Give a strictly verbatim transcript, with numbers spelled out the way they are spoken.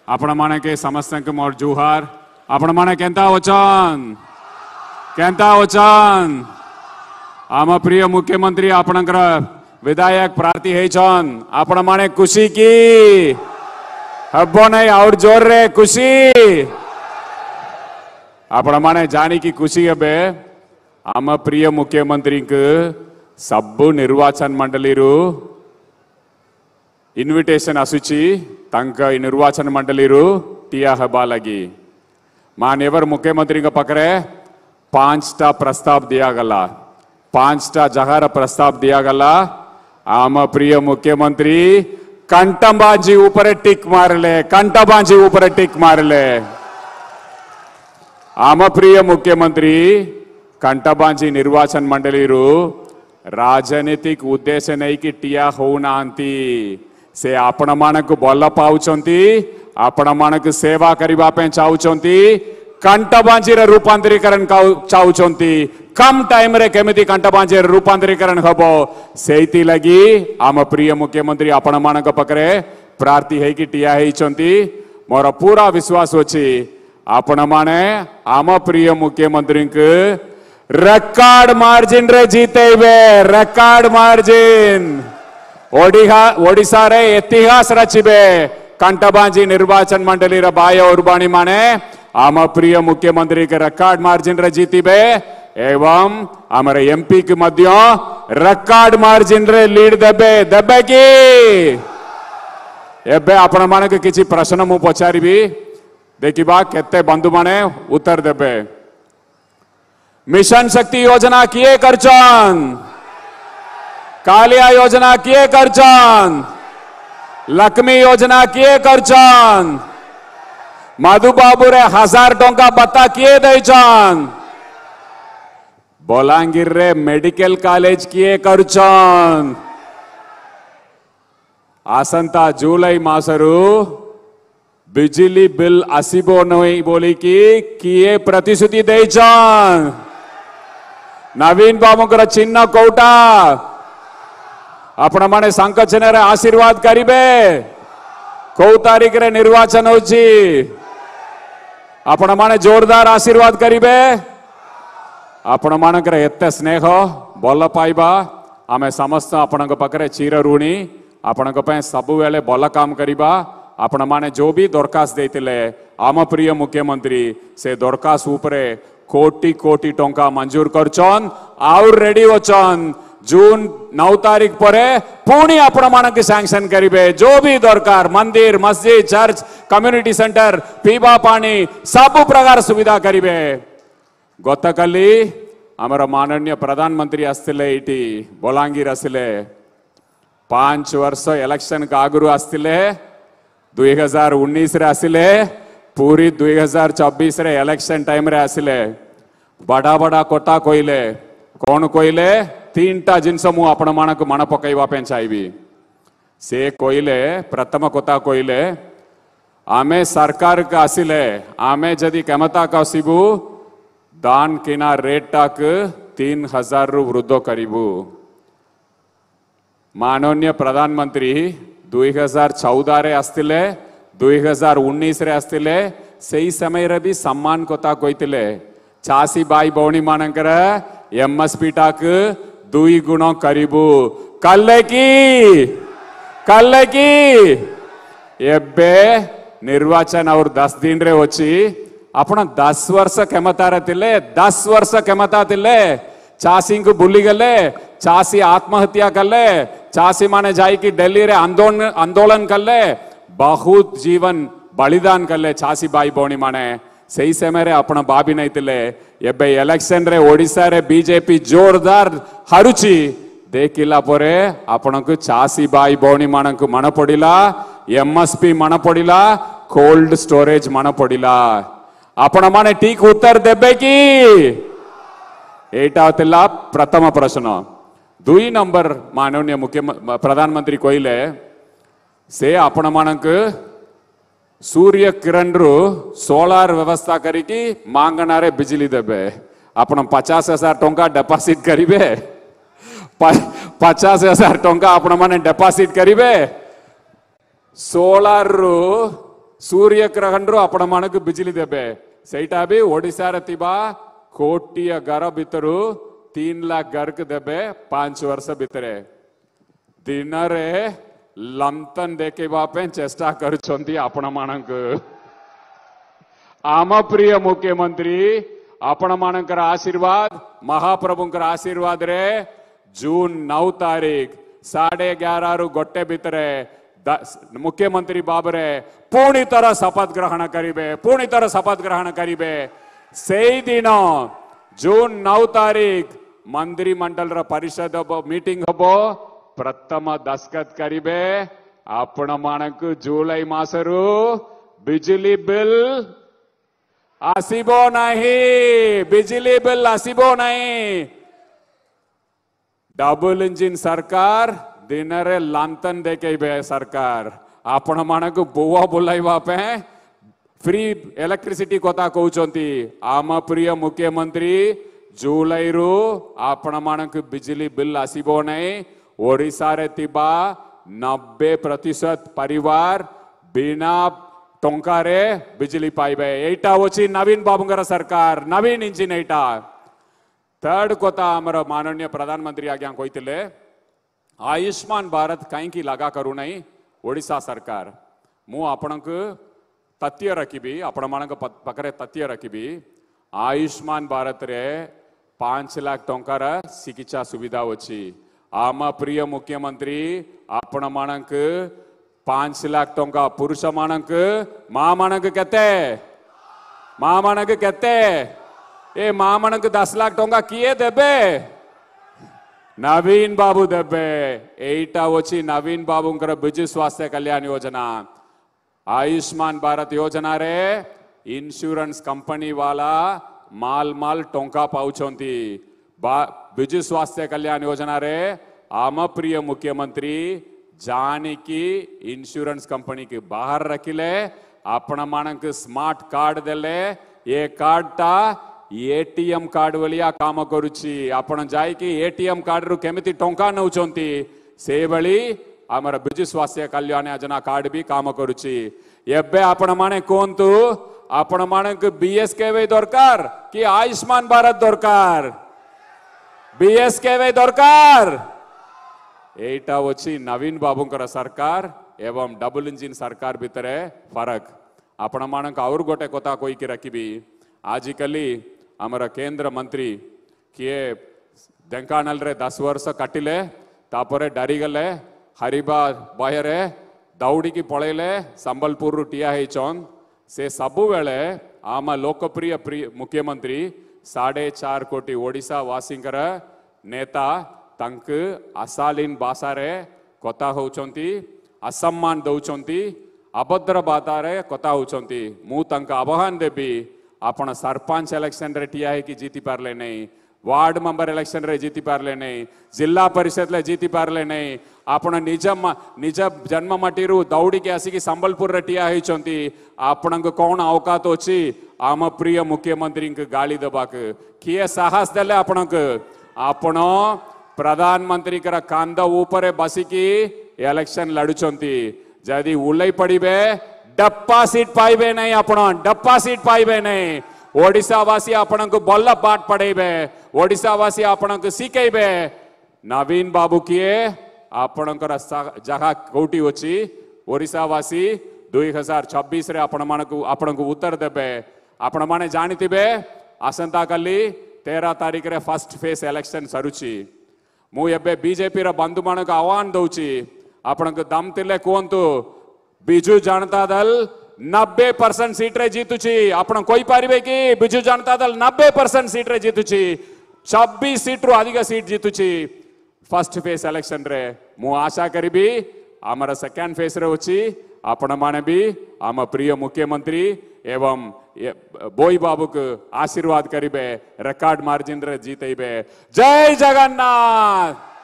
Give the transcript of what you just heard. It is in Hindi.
आपण माने के समस्त के मोर जुहार आपण माने केंता वचन केंता वचन आम प्रिय मुख्यमंत्री आपणकर विधायक प्रार्थी हेचन आपण माने खुशी की हब्बो नहीं और जोर रे खुशी आपण माने जानी की खुशी हेबे आम प्रिय मुख्यमंत्री के सबु निर्वाचन मंडली रु इन्विटेशन आसुची तंक निर्वाचन मंडली रु टिया हबा लगी मान्यवर मुख्यमंत्री के पकड़े पांचटा प्रस्ताव दिया गला पांचटा जगार प्रस्ताव दिया गला आम प्रिय मुख्यमंत्री कंटबाजी ऊपर टिक मारले कंटबाजी ऊपर टिक मारले आम प्रिय मुख्यमंत्री कंटबाजी निर्वाचन मंडली रु राजनीतिक उद्देश्य नहीं कि टिया होना आंती से आपण मानक बल पाउचंती आपण मानक सेवा करिबा पे चाहुचंती कंटबाजी रे रूपांतरीकरण चाहुचंती कम टाइम रे केमिति कंटबाजी रे रूपांतरीकरण हबो सेति लगी आम प्रिय मुख्यमंत्री आपण मानक पकरे प्रार्थी है कि टिया हेचंती मोर पूरा विश्वास अछि आपण माने आम प्रिय मुख्यमंत्री के रेकॉर्ड मार्जिन रे जीतेबे रेकॉर्ड मार्जिन ओडिहा ओडिशा रे इतिहास रचिबे कंटबाजी निर्वाचन मंडली रे बाय उर्बाणी माने आम प्रिय मुख्यमंत्री के रेकॉर्ड मार्जिन रे जीतिबे एवं आमर एमपी के मध्य रेकॉर्ड मार्जिन रे लीड देबे देबे की एबे आपण माने के किछि प्रश्न मु पचारिबी देखिबा केते बंधु माने उत्तर देबे मिशन शक्ति योजना किए करचन कालिया योजना किए करचन लक्ष्मी योजना किए करचन मधुबाबू रे हजार टंका बता किए दैचन बलांगीर रे मेडिकल कॉलेज किए करचन आसंता जुलाई मासरु बिजली बिल आसीबो नहीं बोली कि किए प्रतिश्रुति दैचन नवीन बाबू चिन्ह कोटा आपण माने सांक चिन्ह रे आशीर्वाद करिबे कौ तारीख रे निर्वाचन होची आपण माने जोरदार आशीर्वाद करिबे आपण मानकर एते स्नेह बल पाइबा आमे समस्त आपण पाखरे चिर ऋणी आपण सबु बेले बल काम करिबा आपण माने जो भी दरखास्त देतिले आम प्रिय मुख्यमंत्री से दरखास्त उपरे कोटी कोटी टंका मंजूर करचन आउर रेडी वचन जून नौ तारीख पर पुणी आपण मानक सैंक्शन करिबे जो भी दरकार मंदिर मस्जिद चर्च कम्युनिटी सेंटर पीवा पानी सब प्रकार सुविधा करिबे गतकाली आमर माननीय प्रधानमंत्री आसतिले इटी बलांगीर आसिले पांच वर्ष इलेक्शन का आगुरु आसतिले दुई हजार उन्नीस रे आसिले पूरी दुई हजार चौबीस रे इलेक्शन टाइम रे आसिले बड़ा बड़ा कोटा कोइले कौन कोइले तीनटा जिनस मु आपण मानक मन पकईवा पे चाहिए से कोइले प्रथम कोता कोइले आमे सरकार का आसिले आमे जदि क्षमता का आसीबू दान किना रेट टाक तीन हजार रु वृद्ध करिबू माननीय प्रधानमंत्री दुई हजार चौदह रे आस्तिले दुई हजार उन्नीस रे आस्तिले सही समय रे भी सम्मान कोता कोइतिले चासी बाई बौणी मानकर एमएसपी टाक दुई गुण करिबू कल्ले की कल्ले की एबे निर्वाचन और दस दिन रे होची आपण दस वर्ष क्षमता रे तिले दस वर्ष क्षमता तिले चासी को भूली गले चासी आत्महत्या कले चासी माने जाई कि दिल्ली रे आंदोलन आंदोलन कले बहुत जीवन बलिदान कले चासी बाई बौणी माने सही समय रे आपण बाबी नहीं तिले एबे इलेक्शन रे ओडिसा रे बीजेपी जोरदार हारुची देखिला परे आपण को चासी बाई बौणी मानक मन पड़िला एमएसपी मन पड़िला कोल्ड स्टोरेज मन पड़िला आपण माने ठीक उत्तर देबे की एटा तिला प्रथम प्रश्न दुई नंबर माननीय मुख्य प्रधानमंत्री कहले से आपण मानक सूर्य किरण रु सोलार व्यवस्था करिकी मांगनारे बिजली देबे आपण पचास हजार टंका डिपॉजिट करिबे पचास हजार टंका आपण माने डिपॉजिट करिबे सोलार रु सूर्य ग्रहण रू आपण मानक बिजली देबे सेटा भी ओडिशा रे तिबा कोटी घर भितरू तीन लाख घर के देबे पांच वर्ष भितरे दिन रे लंतन देखेबा पे चेष्टा करुछंती आपण मानक आम प्रिय मुख्यमंत्री आपण मानकर आशीर्वाद महाप्रभुंकर आशीर्वाद रे जून नौ तारीख साढ़े ग्यारह रु गोटे भितरे मुख्यमंत्री बाबरे पुणी तरह शपथ ग्रहण करिबे पुणी तरह शपथ ग्रहण करिबे से दिन जून नौ तारीख मंत्रिमंडल रा परिषद मीटिंग हबो प्रथम दस्खत करिबे आपण मानक जुलाई मासरू बिजली बिल आसीबो नहीं बिजली बिल आसीबो नहीं डबल इंजिन सरकार दिन रे लांतन देखेबे सरकार आपण मानक बुआ बुलाइबा पे फ्री इलेक्ट्रिसिटी कथा कहउचंती आम प्रिय मुख्यमंत्री जुलाई रु आपण मानक बिजली बिल आसीबो नहीं ओडिशा रे तिबा नब्बे प्रतिशत परिवार बिना टंकारे बिजली पाइबे एटा होची नवीन बाबुंगर सरकार नवीन इंजिन एटा थर्ड कथा आमर माननीय प्रधानमंत्री आज्ञा कहते आयुष्मान भारत कहीं लगा करू नहीं ओडिशा सरकार मु आपण तथ्य रखी आपण मान पाखे तथ्य रखी आयुष्मान भारत रे पांच लाख टंकार चिकित्सा सुविधा अच्छी आम प्रिय मुख्यमंत्री आपण मानक पांच लाख टंका पुरुष मानक माँ मानक केते माँ मानक केते ए माँ मानक दस लाख टंका किए देबे नवीन बाबू देबे एटा होची नवीन बाबूंकर बिजु स्वास्थ्य कल्याण योजना आयुष्मान भारत योजना रे इंश्योरेंस कंपनी वाला माल माल टंका पाउछंती बिजु स्वास्थ्य कल्याण योजना रे आम प्रिय मुख्यमंत्री जानिकी इंश्योरेंस कंपनी के बाहर रखिले आपण मानक स्मार्ट कार्ड देले ये कार्ड टा एटीएम कार्ड वालिया काम करुची आपण जाई कि एटीएम कार्ड रु केमिति टंका नउचंती से भली हमर बिजु स्वास्थ्य कल्याण योजना कार्ड भी काम करुची एबे आपण माने कोंतु आपण मानक बीएसकेवे दरकार कि आयुष्मान भारत दरकार बीएसकेवे दरकार एटा वची नवीन बाबूंकर सरकार एवं डबल इंजिन सरकार भितर फरक आपण मानक और गोटे कथा कोई कि रखी आजिकली आमर केंद्र मंत्री किए ढेंकानाल रे दस वर्ष काटिले तापरे डरी गले हरिबा बहरे दौड़ी की पड़ेले संबलपुर टिया होचन से सबु बेले आम लोकप्रिय प्रिय मुख्यमंत्री साढ़े चार कोटी ओडिशा वासिंकर नेता तंक अशालीन भाषा रे कथा होचंती असम्मान दौचंती अभद्र बाता रे कथा होचंती मु तंक आह्वान देबी आपण सरपंच इलेक्शन रे टिया है कि जीति पारले नहीं वार्ड मेंबर इलेक्शन रे जीति पारले नहीं जिला परिषद ले जीति पारले नहीं आपण निज निज जन्म मटीरू दौड़ी के आसिकी संबलपुर रे टिया होचंती आपण को कौन औकात अछि आम प्रिय मुख्यमंत्री के गाली दबाक किए साहस देले आपण को आपण प्रधानमंत्री कर कांद ऊपर बसिकी इलेक्शन लड़ुचंती जदि उल्लै पड़िबे डप्पा सीट पाइबे नहीं आपण डप्पा सीट पाइबे नहीं ओडिशा वासी आपण को बल्ल पाठ पढ़ेबे ओडिशा वासी आपण को सिखेबे नवीन बाबू किए आपणकर जगह कोटी अछि ओडिशा वासी दुई हजार छब्बीस रे आपण मान को आपण को उत्तर देबे आपण माने जानिथिबे आसंता कली तेरह तारीख रे फर्स्ट फेस इलेक्शन सरुची मु एबे बीजेपी रा बंधु मान को आह्वान दउची आपण को दम तिले कोंतु बिजु जनता दल नब्बे परसेंट सीट रे जीतुची आपण कोई पारिबे कि बिजु जनता दल नब्बे परसेंट सीट रे जीतुची छब्बीस सीट रु अधिक सीट जीतुची फर्स्ट फेस इलेक्शन रे मु आशा करिबी आमर सेकंड फेस रे अछि आपण माने भी आम प्रिय मुख्यमंत्री एवं बोई बाबू को आशीर्वाद करिबे रिकॉर्ड मार्जिन रे जीतेबे जय जगन्नाथ।